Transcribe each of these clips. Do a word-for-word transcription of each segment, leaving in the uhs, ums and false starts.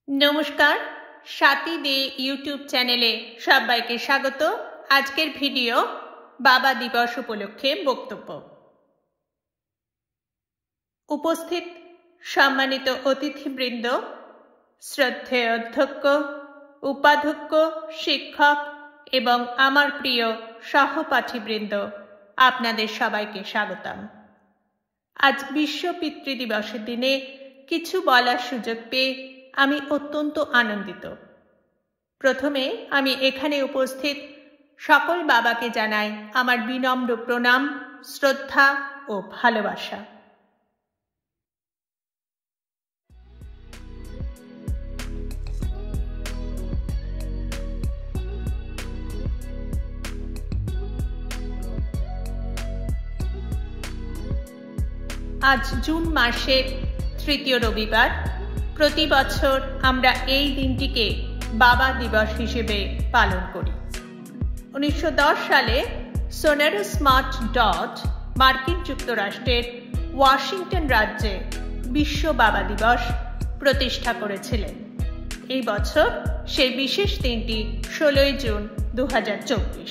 নমস্কার, সাথী দে ইউটিউব চ্যানেলে সবাইকে স্বাগত। আজকের ভিডিও বাবা দিবস উপলক্ষে বক্তব্য। উপস্থিত সম্মানিত অতিথিবৃন্দ, শ্রদ্ধেয় অধ্যক্ষ, উপাধ্যক্ষ, শিক্ষক এবং আমার প্রিয় সহপাঠীবৃন্দ, আপনাদের সবাইকে স্বাগতম। আজ বিশ্ব পিতৃ দিবসের দিনে কিছু বলার সুযোগ পেয়ে আমি অত্যন্ত আনন্দিত। প্রথমে আমি এখানে উপস্থিত সকল বাবাকে জানাই আমার বিনম্র প্রণাম, শ্রদ্ধা ও ভালোবাসা। আজ জুন মাসের তৃতীয় রবিবার। প্রতি বছর আমরা এই দিনটিকে বাবা দিবস হিসেবে পালন করি। উনিশশো দশ সালে সোনারস স্মার্ট ডট মার্কিন যুক্তরাষ্ট্রের ওয়াশিংটন রাজ্যে বিশ্ব বাবা দিবস প্রতিষ্ঠা করেছিলেন। এই বছর সেই বিশেষ দিনটি ষোলোই জুন দু হাজার চব্বিশ।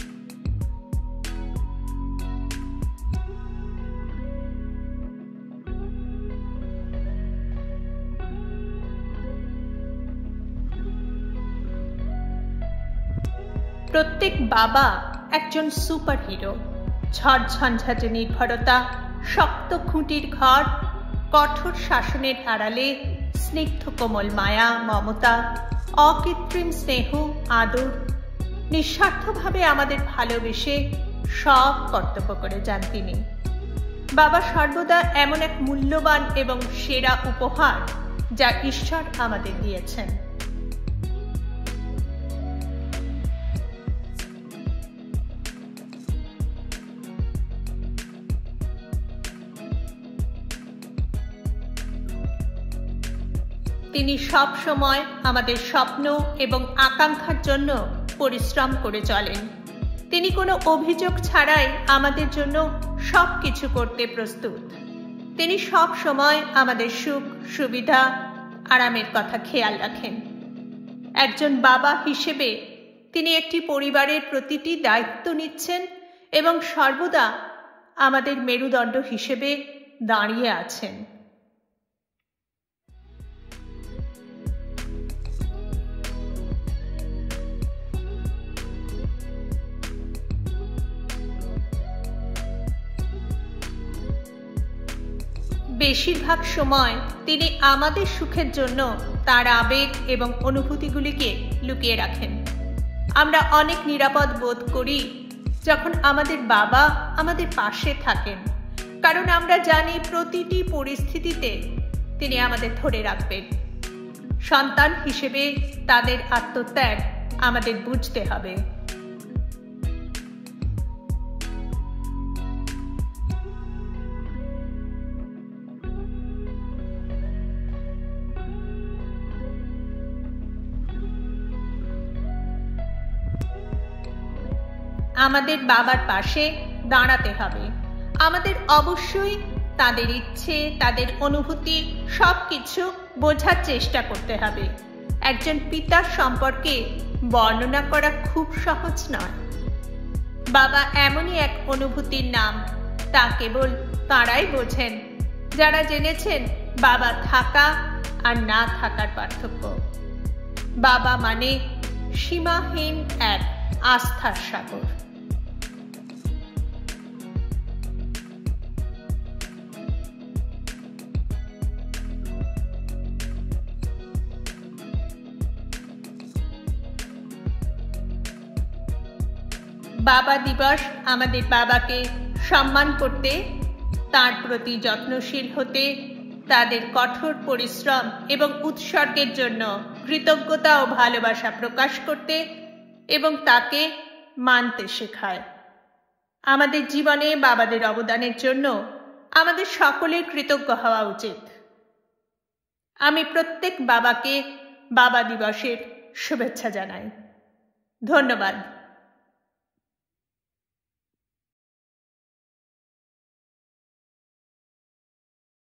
প্রত্যেক বাবা একজন সুপার হিরো। ঝড় ঝঞ্ঝাটে নির্ভরতা, শক্ত খুঁটির ঘর, কঠোর শাসনের আড়ালে স্নিগ্ধ কোমল মায়া, মমতা, অকৃত্রিম স্নেহ, আদর, নিঃস্বার্থভাবে আমাদের ভালোবেসে সব কর্তব্য করে যান তিনি। বাবা সর্বদা এমন এক মূল্যবান এবং সেরা উপহার যা ঈশ্বর আমাদের দিয়েছেন। তিনি সব সময় আমাদের স্বপ্ন এবং আকাঙ্ক্ষার জন্য পরিশ্রম করে চলেন। তিনি কোনো অভিযোগ ছাড়াই আমাদের জন্য সব কিছু করতে প্রস্তুত। তিনি সব সময় আমাদের সুখ, সুবিধা, আরামের কথা খেয়াল রাখেন। একজন বাবা হিসেবে তিনি একটি পরিবারের প্রতিটি দায়িত্ব নিচ্ছেন এবং সর্বদা আমাদের মেরুদণ্ড হিসেবে দাঁড়িয়ে আছেন। বেশিরভাগ সময় তিনি আমাদের সুখের জন্য তার আবেগ এবং অনুভূতিগুলিকে লুকিয়ে রাখেন। আমরা অনেক নিরাপদ বোধ করি যখন আমাদের বাবা আমাদের পাশে থাকেন, কারণ আমরা জানি প্রতিটি পরিস্থিতিতে তিনি আমাদের ধরে রাখবেন। সন্তান হিসেবে তাদের আত্মত্যাগ আমাদের বুঝতে হবে। আমাদের বাবার পাশে দাঁড়াতে হবে। আমাদের অবশ্যই তাদের ইচ্ছে, তাদের অনুভূতি সব কিছু বোঝার চেষ্টা করতে হবে। একজন পিতার সম্পর্কে বর্ণনা করা খুব সহজ নয়। বাবা এমনই এক অনুভূতির নাম, তা কেবল তাঁরাই বোঝেন যারা জেনেছেন বাবা থাকা আর না থাকার পার্থক্য। বাবা মানে সীমাহীন এক আস্থার সাগর। বাবা দিবস আমাদের বাবাকে সম্মান করতে, তার প্রতি যত্নশীল হতে, তাদের কঠোর পরিশ্রম এবং উৎসর্গের জন্য কৃতজ্ঞতা ও ভালোবাসা প্রকাশ করতে এবং তাকে মানতে শেখায়। আমাদের জীবনে বাবাদের অবদানের জন্য আমাদের সকলের কৃতজ্ঞ হওয়া উচিত। আমি প্রত্যেক বাবাকে বাবা দিবসের শুভেচ্ছা জানাই। ধন্যবাদ।